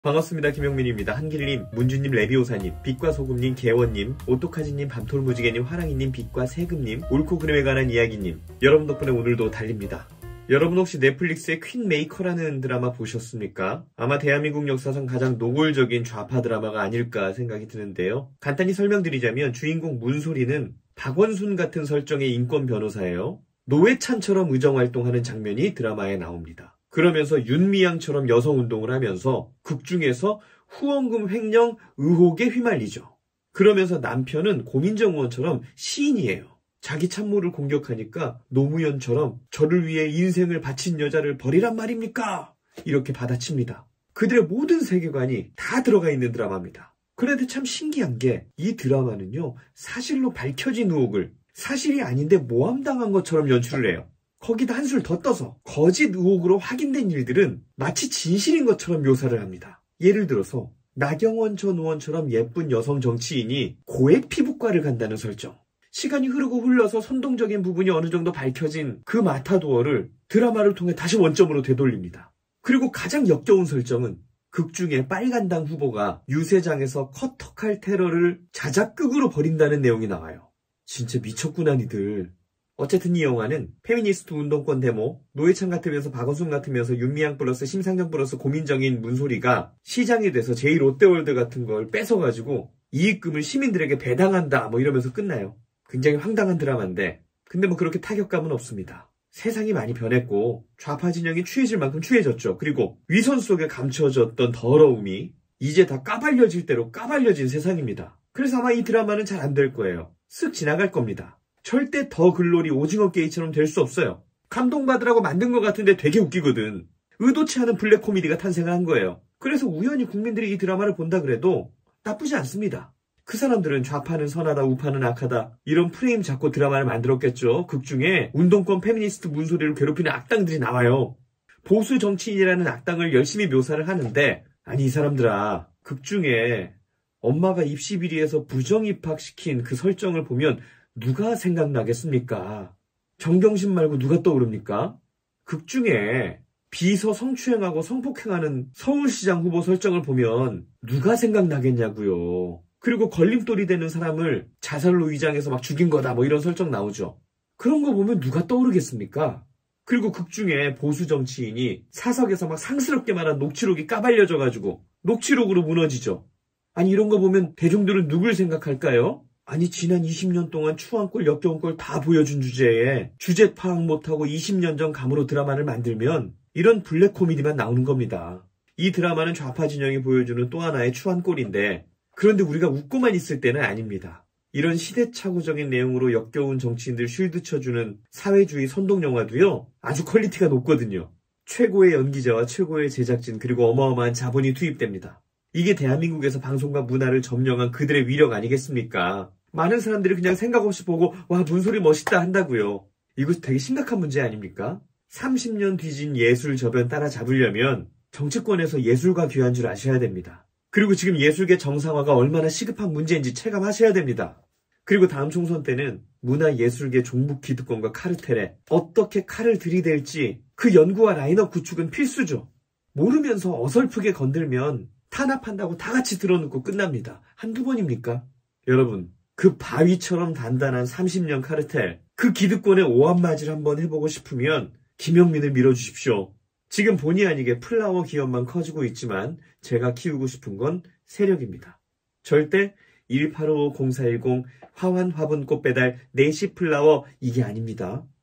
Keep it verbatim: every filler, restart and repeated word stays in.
반갑습니다. 김영민입니다. 한길님, 문주님, 레비오사님, 빛과 소금님, 개원님, 오토카지님, 밤톨무지개님, 화랑이님, 빛과 세금님, 옳고 그름에 관한 이야기님, 여러분 덕분에 오늘도 달립니다. 여러분 혹시 넷플릭스의 퀸메이커라는 드라마 보셨습니까? 아마 대한민국 역사상 가장 노골적인 좌파 드라마가 아닐까 생각이 드는데요. 간단히 설명드리자면 주인공 문소리는 박원순 같은 설정의 인권 변호사예요. 노회찬처럼 의정활동하는 장면이 드라마에 나옵니다. 그러면서 윤미향처럼 여성운동을 하면서 극중에서 후원금 횡령 의혹에 휘말리죠. 그러면서 남편은 고민정 의원처럼 시인이에요. 자기 참모를 공격하니까 노무현처럼 저를 위해 인생을 바친 여자를 버리란 말입니까? 이렇게 받아칩니다. 그들의 모든 세계관이 다 들어가 있는 드라마입니다. 그런데 참 신기한 게 이 드라마는요, 사실로 밝혀진 의혹을 사실이 아닌데 모함당한 것처럼 연출을 해요. 거기다 한술 더 떠서 거짓 의혹으로 확인된 일들은 마치 진실인 것처럼 묘사를 합니다. 예를 들어서 나경원 전 의원처럼 예쁜 여성 정치인이 고액 피부과를 간다는 설정. 시간이 흐르고 흘러서 선동적인 부분이 어느 정도 밝혀진 그 마타도어를 드라마를 통해 다시 원점으로 되돌립니다. 그리고 가장 역겨운 설정은 극중에 빨간당 후보가 유세장에서 커터칼 테러를 자작극으로 벌인다는 내용이 나와요. 진짜 미쳤구나 니들. 어쨌든 이 영화는 페미니스트 운동권 데모, 노회찬 같으면서 박원순 같으면서 윤미향 플러스 심상정 플러스 고민정인 문소리가 시장이 돼서 제이 롯데월드 같은 걸 뺏어가지고 이익금을 시민들에게 배당한다 뭐 이러면서 끝나요. 굉장히 황당한 드라마인데 근데 뭐 그렇게 타격감은 없습니다. 세상이 많이 변했고 좌파 진영이 추해질 만큼 추해졌죠. 그리고 위선 속에 감춰졌던 더러움이 이제 다 까발려질 대로 까발려진 세상입니다. 그래서 아마 이 드라마는 잘 안 될 거예요. 쓱 지나갈 겁니다. 절대 더 글로리 오징어 게이처럼 될 수 없어요. 감동받으라고 만든 것 같은데 되게 웃기거든. 의도치 않은 블랙 코미디가 탄생을 한 거예요. 그래서 우연히 국민들이 이 드라마를 본다 그래도 나쁘지 않습니다. 그 사람들은 좌파는 선하다, 우파는 악하다 이런 프레임 잡고 드라마를 만들었겠죠. 극중에 운동권 페미니스트 문소리를 괴롭히는 악당들이 나와요. 보수 정치인이라는 악당을 열심히 묘사를 하는데 아니 이 사람들아, 극중에 엄마가 입시 비리에서 부정 입학시킨 그 설정을 보면 누가 생각나겠습니까? 정경심 말고 누가 떠오릅니까? 극중에 비서 성추행하고 성폭행하는 서울시장 후보 설정을 보면 누가 생각나겠냐고요. 그리고 걸림돌이 되는 사람을 자살로 위장해서 막 죽인 거다 뭐 이런 설정 나오죠. 그런 거 보면 누가 떠오르겠습니까? 그리고 극중에 보수 정치인이 사석에서 막 상스럽게 말한 녹취록이 까발려져가지고 녹취록으로 무너지죠. 아니 이런 거 보면 대중들은 누굴 생각할까요? 아니 지난 이십 년 동안 추한 꼴 역겨운 꼴 다 보여준 주제에 주제 파악 못하고 이십 년 전 감으로 드라마를 만들면 이런 블랙 코미디만 나오는 겁니다. 이 드라마는 좌파 진영이 보여주는 또 하나의 추한 꼴인데 그런데 우리가 웃고만 있을 때는 아닙니다. 이런 시대착오적인 내용으로 역겨운 정치인들 쉴드 쳐주는 사회주의 선동영화도요 아주 퀄리티가 높거든요. 최고의 연기자와 최고의 제작진 그리고 어마어마한 자본이 투입됩니다. 이게 대한민국에서 방송과 문화를 점령한 그들의 위력 아니겠습니까? 많은 사람들이 그냥 생각 없이 보고 와 문소리 멋있다 한다고요. 이거 되게 심각한 문제 아닙니까? 삼십 년 뒤진 예술 저변 따라잡으려면 정치권에서 예술가 귀한 줄 아셔야 됩니다. 그리고 지금 예술계 정상화가 얼마나 시급한 문제인지 체감하셔야 됩니다. 그리고 다음 총선 때는 문화예술계 종북 기득권과 카르텔에 어떻게 칼을 들이댈지 그 연구와 라인업 구축은 필수죠. 모르면서 어설프게 건들면 탄압한다고 다 같이 들어눕고 끝납니다. 한두 번입니까? 여러분, 그 바위처럼 단단한 삼십 년 카르텔, 그 기득권의 오한맞이를 한번 해보고 싶으면 김영민을 밀어주십시오. 지금 본의 아니게 플라워 기업만 커지고 있지만 제가 키우고 싶은 건 세력입니다. 절대 일팔오오 공사일공 화환 화분 꽃배달 네시 플라워 이게 아닙니다.